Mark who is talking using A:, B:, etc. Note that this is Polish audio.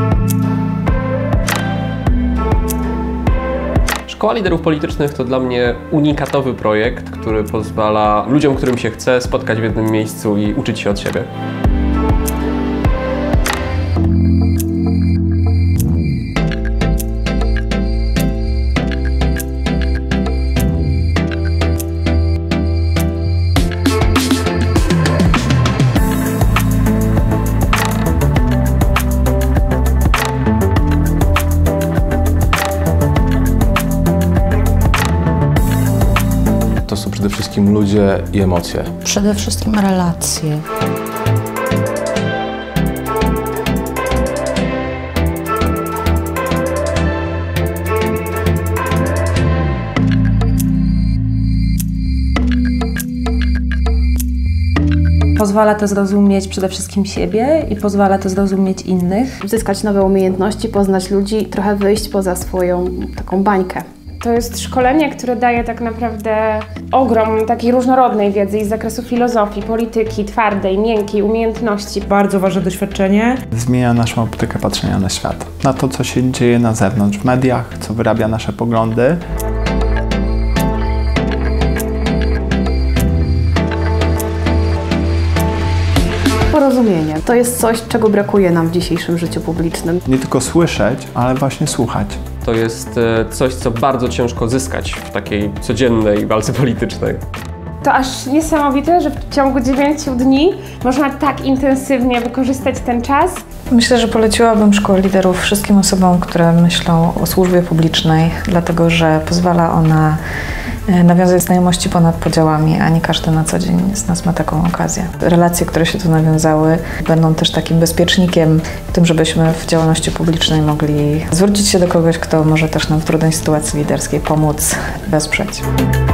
A: Szkoła Liderów Politycznych to dla mnie unikatowy projekt, który pozwala ludziom, którym się chce, spotkać w jednym miejscu i uczyć się od siebie.
B: To są przede wszystkim ludzie i emocje.
C: Przede wszystkim relacje.
D: Pozwala to zrozumieć przede wszystkim siebie i pozwala to zrozumieć innych.
E: Zyskać nowe umiejętności, poznać ludzi, trochę wyjść poza swoją taką bańkę.
F: To jest szkolenie, które daje tak naprawdę ogrom takiej różnorodnej wiedzy z zakresu filozofii, polityki, twardej, miękkiej, umiejętności.
G: Bardzo ważne doświadczenie.
H: Zmienia naszą optykę patrzenia na świat, na to, co się dzieje na zewnątrz, w mediach, co wyrabia nasze poglądy. Porozumienie. To jest coś, czego brakuje nam w dzisiejszym życiu publicznym. Nie tylko słyszeć, ale właśnie słuchać.
A: To jest coś, co bardzo ciężko zyskać w takiej codziennej walce politycznej.
F: To aż niesamowite, że w ciągu 9 dni można tak intensywnie wykorzystać ten czas.
C: Myślę, że poleciłabym Szkołę Liderów wszystkim osobom, które myślą o służbie publicznej, dlatego że pozwala ona nawiązać znajomości ponad podziałami, a nie każdy na co dzień z nas ma taką okazję. Relacje, które się tu nawiązały, będą też takim bezpiecznikiem w tym, żebyśmy w działalności publicznej mogli zwrócić się do kogoś, kto może też nam w trudnej sytuacji liderskiej pomóc, wesprzeć.